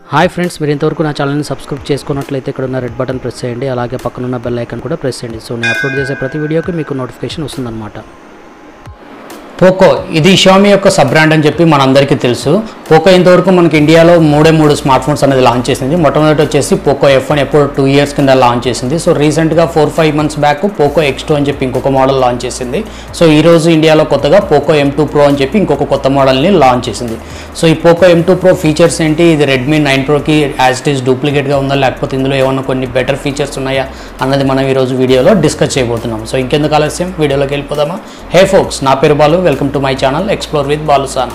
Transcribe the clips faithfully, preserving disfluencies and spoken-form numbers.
Hi friends, మీరు ఇంతవరకు నా ఛానల్ని సబ్స్క్రైబ్ చేసుకున్నట్లయితే ఇక్కడ ఉన్న రెడ్ బటన్ ప్రెస్ చేయండి. అలాగే పక్కన ఉన్న బెల్ ఐకాన్ కూడా ప్రెస్ చేయండి. సో నేను అప్లోడ్ చేసే ప్రతి వీడియోకి మీకు నోటిఫికేషన్ వస్తుందన్నమాట. పోకో ఇది షామీ యొక్క సబ్ బ్రాండ్ అని చెప్పి మనందరికీ తెలుసు. పోకో ఇంతవరకు మనకి ఇండియాలో మూడే మూడు స్మార్ట్ ఫోన్స్ అనేది లాంచ్ చేసింది. మొట్టమొదటి వచ్చేసి పోకో ఎఫ్ వన్ ఎప్పుడు టూ ఇయర్స్ కింద లాంచ్ చేసింది. సో రీసెంట్గా four five months back Poco X two అని చెప్పి ఇంకొక మోడల్ లాంచ్ చేసింది. సో ఈరోజు ఇండియాలో కొత్తగా పోకో ఎం టూ ప్రో అని చెప్పి ఇంకొక కొత్త మోడల్ని లాంచ్ చేసింది. సో ఈ Poco M two pro features ఏంటి, ఇది రెడ్మీ నైన్ ప్రోకి యాజ్ ఇట్ ఈస్ డూప్లికేట్గా ఉందా లేకపోతే ఇందులో ఏమన్నా కొన్ని బెటర్ ఫీచర్స్ ఉన్నాయా అన్నది మనం ఈరోజు వీడియోలో డిస్కస్ చేయబోతున్నాం. సో ఇంకెందుకు ఆలస్యం, వీడియోలోకి వెళ్ళిపోదామా? హే ఫోక్స్, నా పేరు Balu, welcome to my channel explore with Balusana.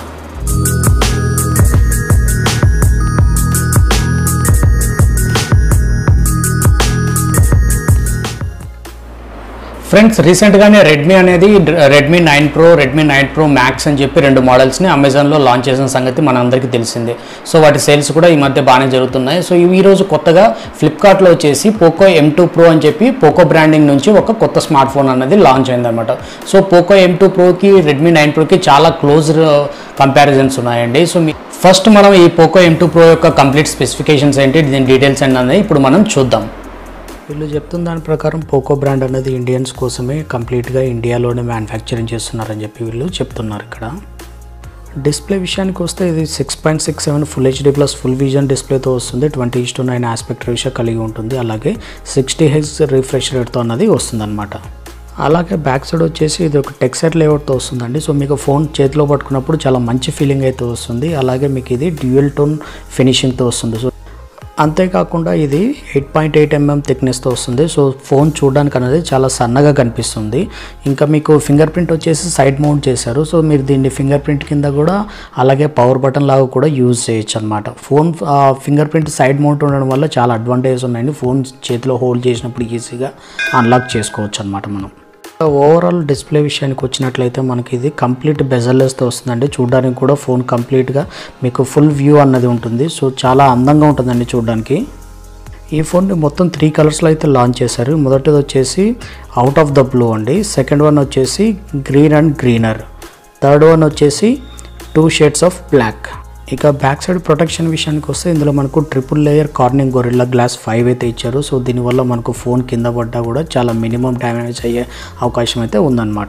Friends, రీసెంట్గానే రెడ్మీ అనేది Redmi nine pro Redmi nine pro max అని చెప్పి రెండు మోడల్స్ని అమెజాన్లో లాంచ్ చేసిన సంగతి మనందరికీ తెలిసిందే. సో వాటి సేల్స్ కూడా ఈ మధ్య బాగానే జరుగుతున్నాయి. సో ఈరోజు కొత్తగా ఫ్లిప్కార్ట్లో వచ్చేసి పోకో ఎం టూ ప్రో అని చెప్పి పోకో బ్రాండింగ్ నుంచి ఒక కొత్త స్మార్ట్ ఫోన్ అనేది లాంచ్ అయిందన్నమాట. సో పోకో ఎం టూ ప్రోకి రెడ్మీ నైన్ ప్రోకి చాలా క్లోజ్ కంపారిజన్స్ ఉన్నాయండి. సో ఫస్ట్ మనం ఈ పోకో ఎం టూ ప్రో యొక్క కంప్లీట్ స్పెసిఫికేషన్స్ ఏంటి, దీని డీటెయిల్స్ ఏంటి అనేది ఇప్పుడు మనం చూద్దాం. వీళ్ళు చెప్తున్న దాని ప్రకారం పోకో బ్రాండ్ అనేది ఇండియన్స్ కోసమే కంప్లీట్గా ఇండియాలోనే మ్యానుఫ్యాక్చరింగ్ చేస్తున్నారని చెప్పి వీళ్ళు చెప్తున్నారు. ఇక్కడ డిస్ప్లే విషయానికి వస్తే ఇది six point six seven full HD plus full vision డిస్ప్లేతో వస్తుంది. Twenty is to nine aspect ratio కలిగి ఉంటుంది. అలాగే సిక్స్టీ హెర్ట్జ్ రిఫ్రెష్ రేట్తో అన్నది వస్తుంది అనమాట. అలాగే బ్యాక్ సైడ్ వచ్చేసి ఇది ఒక టెక్స్చర్ లేఅవుట్తో వస్తుందండి. సో మీకు ఫోన్ చేతిలో పట్టుకున్నప్పుడు చాలా మంచి ఫీలింగ్ అయితే వస్తుంది. అలాగే మీకు ఇది డ్యూయల్ టోన్ ఫినిషింగ్తో వస్తుంది. సో అంతేకాకుండా ఇది ఎయిట్ పాయింట్ ఎయిట్ ఎంఎం థిక్నెస్తో వస్తుంది. సో ఫోన్ చూడడానికి అనేది చాలా సన్నగా కనిపిస్తుంది. ఇంకా మీకు ఫింగర్ ప్రింట్ వచ్చేసి సైడ్ మౌంట్ చేశారు. సో మీరు దీన్ని ఫింగర్ ప్రింట్ కింద కూడా అలాగే పవర్ బటన్ లాగా కూడా యూజ్ చేయొచ్చు అనమాట. Phone finger print side mount ఉండడం వల్ల చాలా అడ్వాంటేజెస్ ఉన్నాయండి. ఫోన్ చేతిలో హోల్డ్ చేసినప్పుడు ఈజీగా అన్లాక్ చేసుకోవచ్చు అనమాట మనం. ఓవరాల్ డిస్ప్లే విషయానికి వచ్చినట్లయితే మనకి ఇది కంప్లీట్ బెజల్లెస్తో వస్తుందండి. చూడడానికి కూడా ఫోన్ కంప్లీట్గా మీకు ఫుల్ వ్యూ అన్నది ఉంటుంది. సో చాలా అందంగా ఉంటుందండి చూడడానికి. ఈ ఫోన్ని మొత్తం త్రీ కలర్స్లో అయితే లాంచ్ చేశారు. మొదటిది వచ్చేసి అవుట్ ఆఫ్ ద బ్లూ అండి, సెకండ్ వన్ వచ్చేసి green and greener, third one వచ్చేసి టూ షేడ్స్ ఆఫ్ బ్లాక్. ఇక బ్యాక్ సైడ్ ప్రొటెక్షన్ విషయానికి వస్తే ఇందులో మనకు triple layer Corning Gorilla Glass five అయితే ఇచ్చారు. సో దీనివల్ల మనకు ఫోన్ కింద పడ్డా కూడా చాలా మినిమం డ్యామేజ్ అయ్యే అవకాశం అయితే ఉందన్నమాట.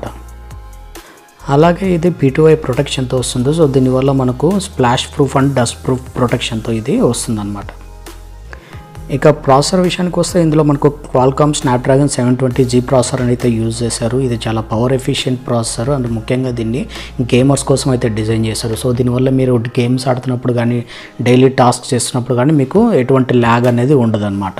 అలాగే ఇది పీ టూ ఐ ప్రొటెక్షన్తో వస్తుంది. సో దీనివల్ల మనకు splash proof and dust proof ప్రొటెక్షన్తో ఇది వస్తుందన్నమాట. ఇక ప్రాసెసర్ విషయానికి వస్తే ఇందులో మనకు Qualcomm Snapdragon seven twenty G processor అయితే యూజ్ చేశారు. ఇది చాలా పవర్ ఎఫిషియెంట్ ప్రాసెసర్ అండ్ ముఖ్యంగా దీన్ని గేమర్స్ కోసం అయితే డిజైన్ చేశారు. సో దీనివల్ల మీరు గేమ్స్ ఆడుతున్నప్పుడు కానీ డైలీ టాస్క్ చేస్తున్నప్పుడు కానీ మీకు ఎటువంటి ల్యాగ్ అనేది ఉండదు అనమాట.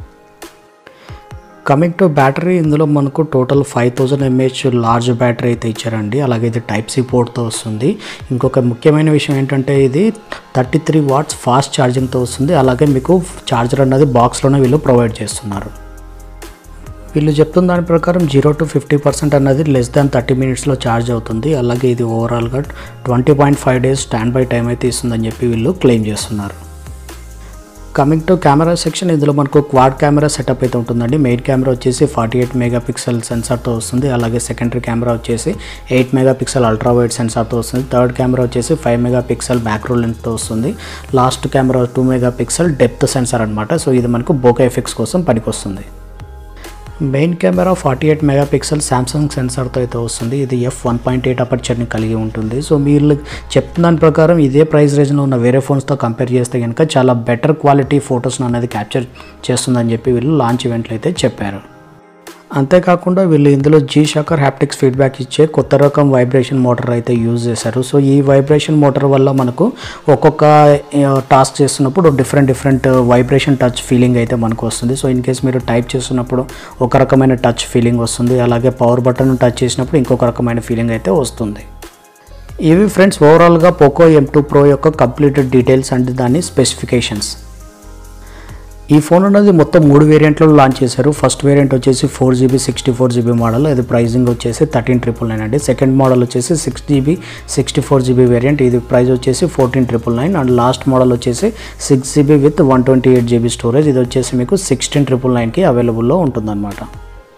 కమింగ్ టు బ్యాటరీ, ఇందులో మనకు total five thousand mAh large battery అయితే ఇచ్చారండి. అలాగే ఇది టైప్ సి పోర్ట్తో వస్తుంది. ఇంకొక ముఖ్యమైన విషయం ఏంటంటే ఇది థర్టీ త్రీ వాట్స్ ఫాస్ట్ ఛార్జింగ్తో వస్తుంది. అలాగే మీకు ఛార్జర్ అన్నది బాక్స్లోనే వీళ్ళు ప్రొవైడ్ చేస్తున్నారు. వీళ్ళు చెప్తున్న దాని ప్రకారం జీరో టు ఫిఫ్టీ పర్సెంట్ అన్నది లెస్ దాన్ థర్టీ మినిట్స్లో ఛార్జ్ అవుతుంది. అలాగే ఇది ఓవరాల్గా twenty point five days standby time అయితే ఇస్తుందని చెప్పి వీళ్ళు క్లెయిమ్ చేస్తున్నారు. కమింగ్ టు కెమెరా సెక్షన్, ఇందులో మనకు క్వాడ్ కెమెరా సెటప్ అయితే ఉంటుందండి. మెయిన్ కెమెరా వచ్చేసి ఫార్టీ ఎయిట్ మెగా పిక్సెల్ సెన్సార్తో వస్తుంది. అలాగే సెకండరీ కెమెరా వచ్చేసి eight megapixel ultra wide సెన్సార్తో వస్తుంది. థర్డ్ కెమెరా వచ్చేసి ఫైవ్ మెగా పిక్సెల్ మ్యాక్రో లెన్స్తో వస్తుంది. Last camera two megapixel depth sensor అనమాట. సో ఇది మనకు బోకే ఎఫెక్ట్స్ కోసం పనికొస్తుంది. Main camera forty eight megapixel Samsung సెన్సార్తో అయితే వస్తుంది. ఇది ఎఫ్ వన్ పాయింట్ ఎయిట్ అపర్చర్ని కలిగి ఉంటుంది. సో మీరు చెప్తున్న దాని ప్రకారం ఇదే ప్రైస్ రేంజ్లో ఉన్న వేరే ఫోన్స్తో కంపేర్ చేస్తే కనుక చాలా బెటర్ క్వాలిటీ ఫొటోస్ను అనేది క్యాప్చర్ చేస్తుందని చెప్పి వీళ్ళు లాంచ్ ఈవెంట్లో అయితే చెప్పారు. అంతేకాకుండా వీళ్ళు ఇందులో జీ షాకర్ హ్యాప్టిక్స్ ఫీడ్బ్యాక్ ఇచ్చే కొత్త రకం వైబ్రేషన్ మోటార్ అయితే యూజ్ చేశారు. సో ఈ వైబ్రేషన్ మోటార్ వల్ల మనకు ఒక్కొక్క టాస్క్ చేస్తున్నప్పుడు different different vibration touch feeling అయితే మనకు వస్తుంది. సో ఇన్ కేస్ మీరు టైప్ చేస్తున్నప్పుడు ఒక రకమైన టచ్ ఫీలింగ్ వస్తుంది. అలాగే పవర్ బటన్ టచ్ చేసినప్పుడు ఇంకొక రకమైన ఫీలింగ్ అయితే వస్తుంది. ఇవి ఫ్రెండ్స్ ఓవరాల్గా పోకో ఎం టూ ప్రో యొక్క కంప్లీటెడ్ డీటెయిల్స్ అండ్ దాని స్పెసిఫికేషన్స్. ఈ ఫోన్ అనేది మొత్తం మూడు వేరియంట్లో లాంచ్ చేశారు. ఫస్ట్ వేరియంట్ వచ్చేసి four GB sixty four GB model, ఇది ప్రైజింగ్ వచ్చేసి థర్టీన్ ట్రిపుల్ నైన్ అండి. సెకండ్ మోడల్ వచ్చేసి six GB sixty four GB variant, ఇది ప్రైస్ వచ్చేసి fourteen triple nine. And last model వచ్చేసి six GB with one twenty eight GB storage, ఇది వచ్చేసి మీకు సిక్స్టీన్ ట్రిపుల్ నైన్కి అవైలబుల్లో ఉంటుందన్నమాట.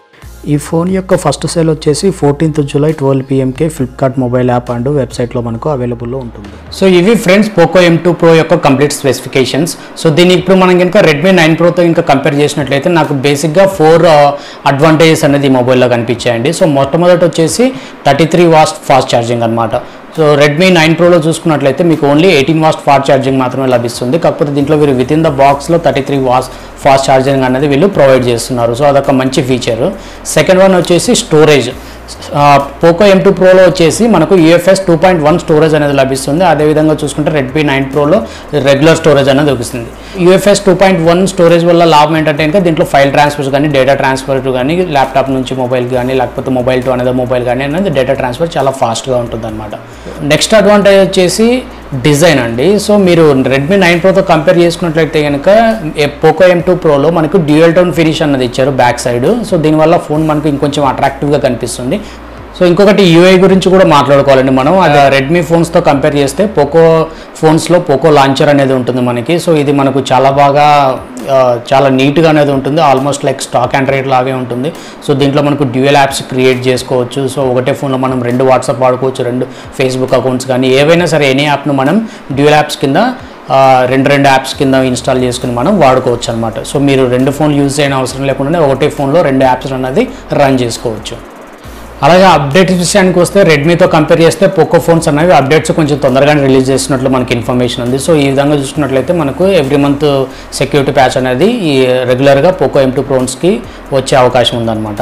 ఈ ఫోన్ యొక్క ఫస్ట్ సేల్ వచ్చేసి ఫోర్టీన్త్ జూలై ట్వెల్వ్ పిఎంకే ఫ్లిప్కార్ట్ మొబైల్ యాప్ అండ్ వెబ్సైట్లో మనకు అవైలబుల్లో ఉంటుంది. సో ఇవి friends Poco M two pro యొక్క కంప్లీట్ స్పెసిఫికేషన్స్. సో దీన్ని ఇప్పుడు మనం కనుక రెడ్మీ నైన్ ప్రోతో ఇంకా కంపేర్ చేసినట్లయితే నాకు బేసిక్గా ఫోర్ అడ్వాంటేజెస్ అనేది ఈ మొబైల్లో కనిపించాయండి. సో మొట్టమొదటి వచ్చేసి thirty three watts fast charging అనమాట. సో రెడ్మీ నైన్ ప్రోలో చూసుకున్నట్లయితే మీకు only eighteen watts fast charging మాత్రమే లభిస్తుంది. కాకపోతే దీంట్లో వీరు విత్ ఇన్ ద బాక్స్లో thirty three watts fast charging అనేది వీళ్ళు ప్రొవైడ్ చేస్తున్నారు. సో అదొక మంచి ఫీచర్. సెకండ్ వన్ వచ్చేసి స్టోరేజ్. పోకో ఎం టూ ప్రోలో వచ్చేసి మనకు UFS two point one storage అనేది లభిస్తుంది. అదేవిధంగా చూసుకుంటే రెడ్మీ నైన్ ప్రోలో రెగ్యులర్ స్టోరేజ్ అనేది లభిస్తుంది. UFS two point one storage వల్ల లాభం ఏంటంటే ఇంకా దీంట్లో ఫైల్ ట్రాన్స్ఫర్స్ కానీ డేటా ట్రాన్స్ఫర్ కానీ ల్యాప్టాప్ నుంచి మొబైల్ కానీ లేకపోతే మొబైల్ టు అనేది మొబైల్ కానీ అనేది డేటా ట్రాన్స్ఫర్ చాలా ఫాస్ట్గా ఉంటుంది అనమాట. నెక్స్ట్ అడ్వాంటేజ్ వచ్చేసి డిజైన్ అండి. సో మీరు రెడ్మీ నైన్ ప్రోతో కంపేర్ చేసుకున్నట్లయితే కనుక పోకో ఎం టూ ప్రోలో మనకు డ్యూయల్ టోన్ ఫినిష్ అన్నది ఇచ్చారు బ్యాక్ సైడ్. సో దీనివల్ల ఫోన్ మనకు ఇంకొంచెం అట్రాక్టివ్గా కనిపిస్తుంది. సో ఇంకొకటి యూఐ గురించి కూడా మాట్లాడుకోవాలండి మనం. అది రెడ్మీ ఫోన్స్తో కంపేర్ చేస్తే పోకో ఫోన్స్లో పోకో లాంచర్ అనేది ఉంటుంది మనకి. సో ఇది మనకు చాలా బాగా చాలా నీట్గా అనేది ఉంటుంది. ఆల్మోస్ట్ లైక్ స్టాక్ ఆండ్రాయిడ్ లాగే ఉంటుంది. సో దీంట్లో మనకు డ్యూయల్ యాప్స్ క్రియేట్ చేసుకోవచ్చు. సో ఒకటే ఫోన్లో మనం రెండు వాట్సాప్ వాడుకోవచ్చు, రెండు ఫేస్బుక్ అకౌంట్స్ కానీ ఏవైనా సరే ఎనీ యాప్ను మనం డ్యూయల్ యాప్స్ కింద రెండు రెండు యాప్స్ కింద ఇన్స్టాల్ చేసుకుని మనం వాడుకోవచ్చు అనమాట. సో మీరు రెండు ఫోన్లు యూజ్ చేయని అవసరం లేకుండా ఒకటే ఫోన్లో రెండు యాప్స్ అనేది రన్ చేసుకోవచ్చు. అలాగే అప్డేట్స్ విషయానికి వస్తే రెడ్మీతో కంపేర్ చేస్తే పోకో ఫోన్స్ అనేవి అప్డేట్స్ కొంచెం తొందరగానే రిలీజ్ చేస్తున్నట్లు మనకి ఇన్ఫర్మేషన్ ఉంది. సో ఈ విధంగా చూసుకున్నట్లయితే మనకు ఎవ్రీ మంత్ సెక్యూరిటీ ప్యాచ్ అనేది ఈ రెగ్యులర్గా పోకో ఎం టూ ఫోన్స్కి వచ్చే అవకాశం ఉందన్నమాట.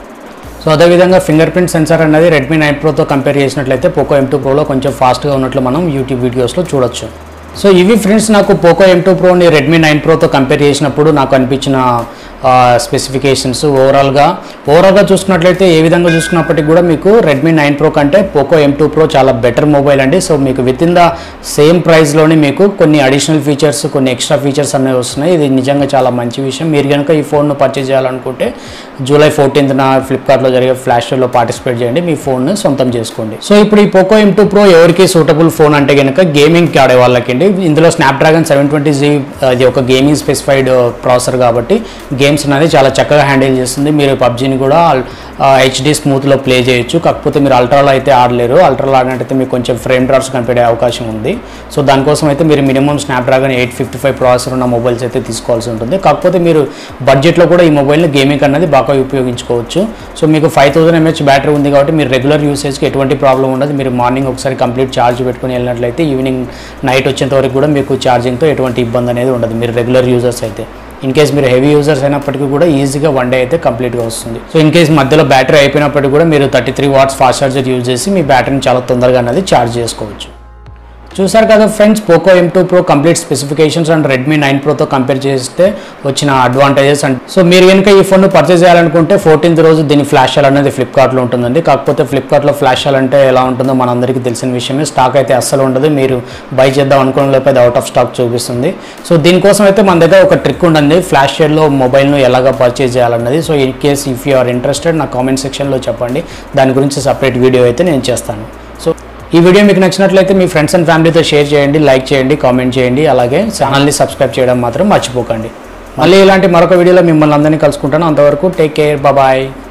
సో అదేవిధంగా ఫింగర్ ప్రింట్ సెన్సార్ అనేది రెడ్మీ నైన్ ప్రోతో కంపేర్ చేసినట్లయితే పోకో ఎం టూ ప్రోలో కొంచెం ఫాస్ట్గా ఉన్నట్లు మనం యూట్యూబ్ వీడియోస్లో చూడొచ్చు. సో ఇవి ఫ్రెండ్స్ నాకు పోకో ఎం టూ ప్రోని రెడ్మీ నైన్ ప్రోతో కంపేర్ చేసినప్పుడు నాకు అనిపించిన స్పెసిఫికేషన్స్. ఓవరాల్గా ఓవరాల్గా చూసుకున్నట్లయితే ఏ విధంగా చూసుకున్నప్పటికీ కూడా మీకు రెడ్మీ నైన్ ప్రో కంటే పోకో ఎం టూ ప్రో చాలా బెటర్ మొబైల్ అండి. సో మీకు విత్ ఇన్ ద సేమ్ ప్రైస్లోనే మీకు కొన్ని అడిషనల్ ఫీచర్స్ కొన్ని ఎక్స్ట్రా ఫీచర్స్ అనేవి వస్తున్నాయి. ఇది నిజంగా చాలా మంచి విషయం. మీరు కనుక ఈ ఫోన్ను పర్చేజ్ చేయాలనుకుంటే జూలై ఫోర్టీన్త్న ఫ్లిప్కార్ట్లో జరిగే ఫ్లాష్ షోలో పార్టిసిపేట్ చేయండి, మీ ఫోన్ను సొంతం చేసుకోండి. సో ఇప్పుడు ఈ పోకో ఎం టూ ప్రో ఎవరికి సూటబుల్ ఫోన్ అంటే కనుక గేమింగ్కి ఆడే వాళ్ళకండి. ఇందులో స్నాప్డ్రాగన్ సెవెన్ ట్వంటీ జీ ఇది ఒక గేమింగ్ స్పెసిఫైడ్ ప్రాసెసర్ కాబట్టి గేమ్స్ అనేది చాలా చక్కగా హ్యాండిల్ చేస్తుంది. మీరు పబ్జీని కూడా హెచ్డి స్మూత్లో ప్లే చేయొచ్చు. కాకపోతే మీరు అల్ట్రాలో అయితే ఆడలేరు. అల్ట్రాలో ఆడినట్టయితే మీకు కొంచెం ఫ్రేమ్ డ్రాప్స్ కనిపెట్టే అవకాశం ఉంది. సో దానికోసం అయితే మీరు minimum Snapdragon eight fifty five processor ఉన్న మొబైల్స్ అయితే తీసుకోవాల్సి ఉంటుంది. కాకపోతే మీరు బడ్జెట్లో కూడా ఈ మొబైల్ని గేమింగ్ అనేది బాగా ఉపయోగించుకోవచ్చు. సో మీకు ఫైవ్ థౌసండ్ ఎంహెచ్ బ్యాటరీ ఉంది కాబట్టి మీరు రెగ్యులర్ యూసేజ్కి ఎటువంటి ప్రాబ్లం ఉండదు. మీరు మార్నింగ్ ఒకసారి కంప్లీట్ ఛార్జ్ పెట్టుకుని వెళ్ళినట్లయితే ఈవినింగ్ నైట్ వచ్చేంత వరకు కూడా మీకు ఛార్జింగ్తో ఎటువంటి ఇబ్బంది అనేది ఉండదు మీరు రెగ్యులర్ యూజర్స్ అయితే. ఇన్ కేస్ మీరు హెవీ యూజర్స్ అయినప్పటికీ కూడా ఈజీగా వన్ డే అయితే కంప్లీట్గా వస్తుంది. సో ఇన్ కేస్ మధ్యలో బ్యాటరీ అయిపోయినప్పటికీ కూడా మీరు thirty three watts fast charger use చేసి మీ బ్యాటరీని చాలా తొందరగా అనేది ఛార్జ్ చేసుకోవచ్చు. చూసారు కదా friends Poco M two pro complete specifications and Redmi nine ప్రోతో కంపేర్ చేస్తే వచ్చిన అడ్వాంటేజెస్. అండ్ సో మీరు కనుక ఈ ఫోన్ను పర్చేజ్ చేయాలనుకుంటే ఫోర్టీన్త్ రోజు దీని ఫ్లాష్ సేల్ అనేది ఫ్లిప్కార్ట్లో ఉంటుందండి. కాకపోతే ఫ్లిప్కార్ట్లో ఫ్లాష్ సేల్ అంటే ఎలా ఉంటుందో మనందరికీ తెలిసిన విషయమే. స్టాక్ అయితే అస్సలు ఉండదు. మీరు బై చేద్దాం అనుకున్న లోపు అది అవుట్ ఆఫ్ స్టాక్ చూపిస్తుంది. సో దీనికోసం అయితే మన దగ్గర ఒక ట్రిక్ ఉంటుంది ఫ్లాష్ సేల్లో మొబైల్ను ఎలాగ పర్చేజ్ చేయాలన్నది. So in case if you are interested నా కామెంట్ సెక్షన్లో చెప్పండి. దాని గురించి సపరేట్ వీడియో అయితే నేను చేస్తాను. సో ఈ వీడియో మీకు నచ్చినట్లయితే మీ ఫ్రెండ్స్ అండ్ ఫ్యామిలీతో షేర్ చేయండి, లైక్ చేయండి, కామెంట్ చేయండి. అలాగే ఛానల్ని సబ్స్క్రైబ్ చేయడం మాత్రం మర్చిపోకండి. మళ్ళీ ఇలాంటి మరొక వీడియోలో మిమ్మల్ని అందరినీ కలుసుకుంటాను. అంతవరకు టేక్ కేర్, బాయ్.